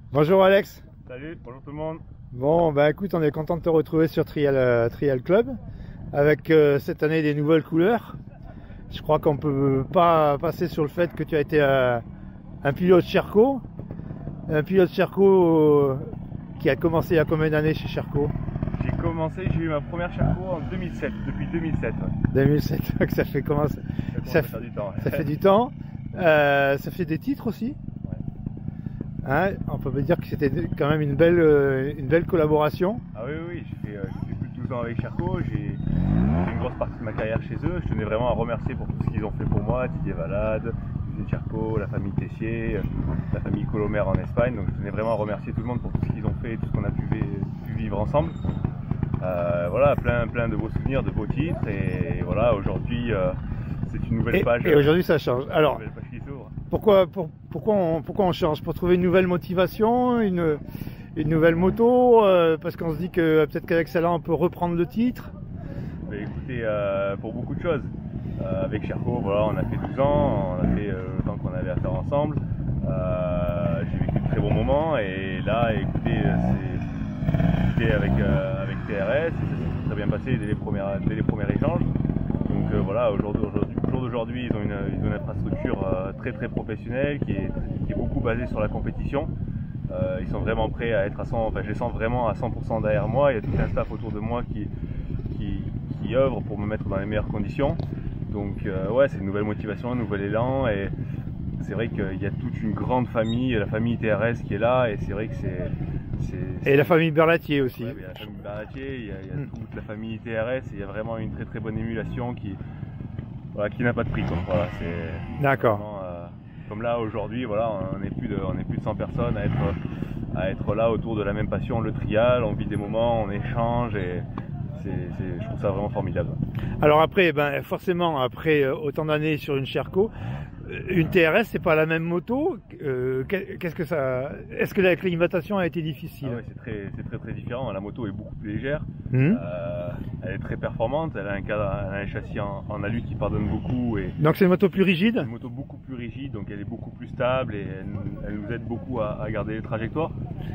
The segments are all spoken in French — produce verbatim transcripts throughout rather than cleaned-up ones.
Bonjour Alex. Salut, bonjour tout le monde. Bon, bah écoute, on est content de te retrouver sur Trial, euh, Trial Club avec euh, cette année des nouvelles couleurs. Je crois qu'on peut pas passer sur le fait que tu as été euh, un pilote Sherco. Un pilote Sherco euh, qui a commencé il y a combien d'années chez Sherco? J'ai commencé, j'ai eu ma première Sherco en deux mille sept, depuis deux mille sept. Ouais. deux mille sept, ça fait comment ça, ça, ça, du temps, ouais. ça fait du temps. Euh, ça fait des titres aussi. Hein, on peut dire que c'était quand même une belle, une belle collaboration. Ah oui, oui, j'ai fait, euh, fait plus de douze ans avec Sherco, j'ai une grosse partie de ma carrière chez eux. Je tenais vraiment à remercier pour tout ce qu'ils ont fait pour moi, Didier Valade, l'usine Sherco, la famille Tessier, la famille Colomer en Espagne. Donc je tenais vraiment à remercier tout le monde pour tout ce qu'ils ont fait et tout ce qu'on a pu, pu vivre ensemble. Euh, voilà, plein, plein de beaux souvenirs, de beaux titres. Et voilà, aujourd'hui, euh, c'est une nouvelle et, page. Et aujourd'hui, ça change. Alors, une nouvelle page qui s'ouvre. Pourquoi, pour, pourquoi, on, pourquoi on change? Pour trouver une nouvelle motivation, une, une nouvelle moto, euh, parce qu'on se dit que peut-être qu'avec celle-là on peut reprendre le titre. Mais écoutez, euh, pour beaucoup de choses. Euh, avec Sherco, voilà, on a fait douze ans, on a fait euh, le temps qu'on avait à faire ensemble. Euh, J'ai vécu de très bons moments et là, écoutez, c'est avec, euh, avec T R S, et ça s'est très bien passé dès les, premières, dès les premiers échanges. Donc euh, voilà, aujourd'hui, au jour d'aujourd'hui, ils ont une, ils ont une infrastructure euh, très très professionnelle qui est, qui est beaucoup basée sur la compétition. Euh, ils sont vraiment prêts à être à cent, enfin je les sens vraiment à cent pour cent derrière moi. Il y a tout un staff autour de moi qui, qui, qui œuvre pour me mettre dans les meilleures conditions. Donc euh, ouais, c'est une nouvelle motivation, un nouvel élan, et c'est vrai qu'il y a toute une grande famille, la famille T R S qui est là, et c'est vrai que c'est... Et la famille Berlatier aussi. Ouais, il y a la famille Berlatier, il y a, il y a mmh. toute la famille T R S, et il y a vraiment une très très bonne émulation qui, voilà, qui n'a pas de prix. Voilà, d'accord. Euh, comme là aujourd'hui, voilà, on n'est plus de, on est plus de cent personnes à être, à être là autour de la même passion, le trial, on vit des moments, on échange, et c'est, c'est, je trouve ça vraiment formidable. Alors après, ben forcément, après autant d'années sur une Sherco, une T R S, c'est pas la même moto. Euh, Qu'est-ce que ça Est-ce que l'acclimatation a été difficile? Ah ouais, c'est très, c'est très très différent. La moto est beaucoup plus légère. Mmh. Euh, elle est très performante. Elle a un, cadre, elle a un châssis en, en alu qui pardonne beaucoup. Et donc c'est une moto plus rigide. Une moto beaucoup plus rigide, donc elle est beaucoup plus stable et elle, elle nous aide beaucoup à, à garder les trajectoires.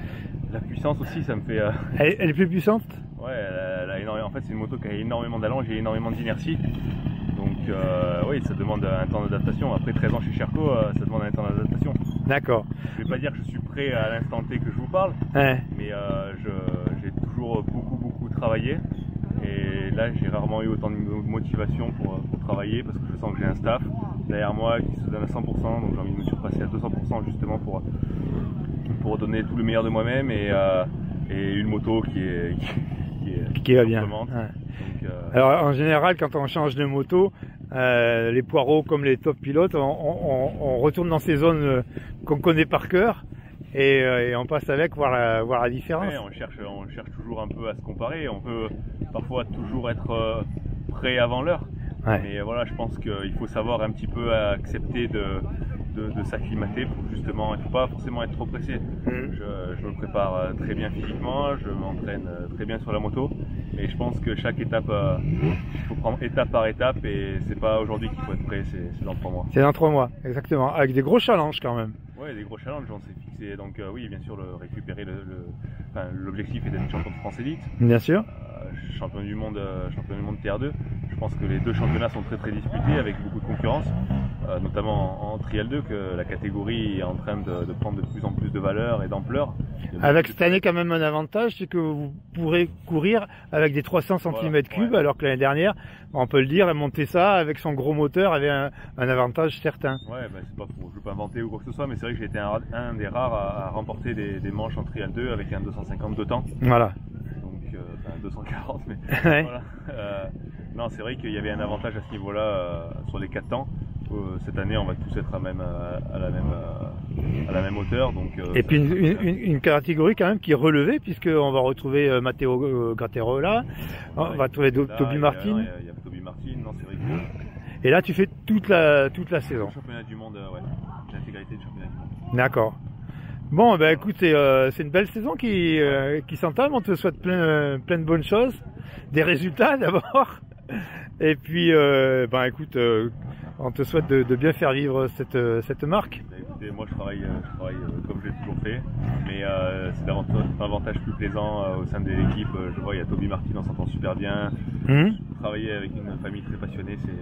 La puissance aussi, ça me fait. Euh... Elle, elle est plus puissante. Ouais, elle, elle a énormément. En fait, c'est une moto qui a énormément d'allonge et énormément d'inertie. Donc euh, oui, ça demande un temps d'adaptation. Après treize ans chez Sherco, euh, ça demande un temps d'adaptation. D'accord. Je ne vais pas dire que je suis prêt à l'instant T que je vous parle, ouais. mais euh, j'ai toujours beaucoup beaucoup travaillé. Et là, j'ai rarement eu autant de motivation pour, pour travailler parce que je sens que j'ai un staff derrière moi qui se donne à cent pour cent. Donc j'ai envie de me surpasser à deux cents pour cent justement pour, pour donner tout le meilleur de moi-même, et, euh, et une moto qui est qui, est, qui va bien. Donc, euh... Alors en général, quand on change de moto, euh, les poireaux comme les top pilotes, on, on, on retourne dans ces zones qu'on connaît par cœur, et, euh, et on passe avec voir la, voir la différence. Ouais, on cherche, on cherche toujours un peu à se comparer. On peut parfois toujours être euh, prêt avant l'heure. Ouais. Mais voilà, je pense qu'il faut savoir un petit peu accepter de, de, de s'acclimater pour justement, il ne faut pas forcément être trop pressé. Mmh. Je, je me prépare très bien physiquement, je m'entraîne très bien sur la moto, et je pense que chaque étape, euh, il faut prendre étape par étape, et c'est pas aujourd'hui qu'il faut être prêt, c'est dans trois mois. C'est dans trois mois, exactement, avec des gros challenges quand même. Ouais, des gros challenges, on s'est fixé, donc euh, oui, bien sûr, le récupérer le, le enfin, l'objectif est d'être champion de France élite. Bien sûr. Euh, champion du monde, euh, champion du monde T R deux. Je pense que les deux championnats sont très très disputés avec beaucoup de concurrence, euh, notamment en, en Trial deux, que la catégorie est en train de, de prendre de plus en plus de valeur et d'ampleur. Avec cette année quand même un avantage, c'est que vous pourrez courir avec des trois cents centimètres cubes, voilà, ouais. Alors que l'année dernière, on peut le dire, monter ça avec son gros moteur avait un, un avantage certain. Ouais, bah, c'est pas pour, je veux pas inventer ou quoi que ce soit, mais c'est vrai que j'ai été un, un des rares à, à remporter des, des manches en Trial deux avec un deux cent cinquante de temps. Voilà. Donc, euh, enfin deux cent quarante, mais ouais. Voilà. Euh, non, c'est vrai qu'il y avait un avantage à ce niveau-là euh, sur les quatre temps. Euh, cette année, on va tous être à, même, à, la, même, euh, à la même hauteur. Donc, euh, et puis une, une, une catégorie quand même qui est relevée, puisqu'on va retrouver euh, Matteo euh, Graterola, on ouais, va trouver là, Toby Martin. Il y a, il y a Toby Martin, non, c'est vrai que... Et là, tu fais toute la, toute la saison. Le championnat du monde, euh, ouais, l'intégralité du championnat du monde. D'accord. Bon, ben écoute, c'est euh, une belle saison qui, euh, qui s'entame. On te souhaite plein, euh, plein de bonnes choses, des résultats d'abord. Et puis, euh, ben écoute, euh, on te souhaite de, de bien faire vivre cette, cette marque. Écoutez, moi je travaille, je travaille comme j'ai toujours fait, mais euh, c'est davantage, davantage plus plaisant euh, au sein de l'équipe. Je vois, il y a Toby Martin, on s'entend super bien. Mmh. Travailler avec une famille très passionnée, c'est...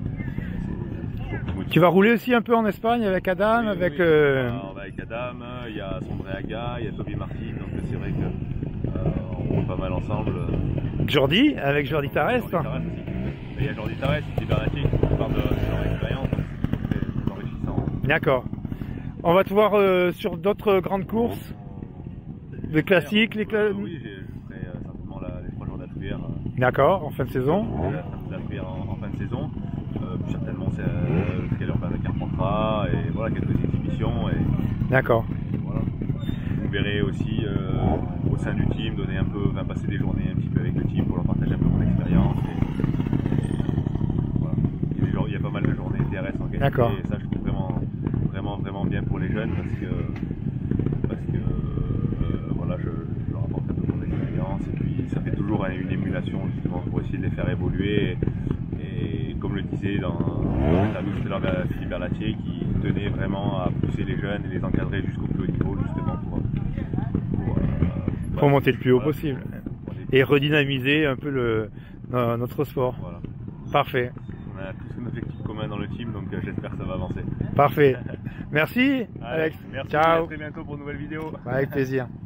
Tu vas rouler aussi un peu en Espagne avec Adam, oui, avec... Oui. Euh... Alors, on va avec Adam, il y a Sondre Aga, il y a Toby Martin, donc c'est vrai que euh, on roule pas mal ensemble. Jordi, avec Jordi Tarres. Jordi Tarres aussi. Et il y a Jordi Tarres, qui Bernatier, qui parle de, de leur expérience, c'est très enrichissant. D'accord. On va te voir euh, sur d'autres grandes courses, les classiques, les cla... euh, Oui, je ferai euh, certainement la, les trois jours d'Atouillère. Euh, D'accord, en fin de saison. L'Atouillère en, en fin de saison. Euh, certainement, c'est euh, le trailer de Carpentras et voilà, quelques exhibitions. D'accord. Voilà. Vous verrez aussi euh, au sein du team, donner un peu, enfin, passer des journées un petit peu avec le team pour leur partager un peu mon expérience. Et, et, voilà. il, y a des, il y a pas mal de journées D R S en qualité. D'accord. Et ça, je trouve vraiment, vraiment, vraiment bien pour les jeunes parce que, parce que euh, voilà, je, je leur apporte un peu mon expérience et puis ça fait toujours une émulation justement pour essayer de les faire évoluer. Et, et comme le disait dans l'interview tout à l'heure de Philippe Bernatier, qui tenait vraiment à pousser les jeunes et les encadrer jusqu'au plus haut niveau justement pour, pour, euh, pour monter le plus haut voilà, possible et redynamiser un peu le, notre sport. Voilà. Parfait. On a tous un objectif commun dans le team, donc euh, j'espère que ça va avancer. Parfait. Merci Allez, Alex. Merci, Ciao. à très bientôt pour une nouvelle vidéo. Avec plaisir.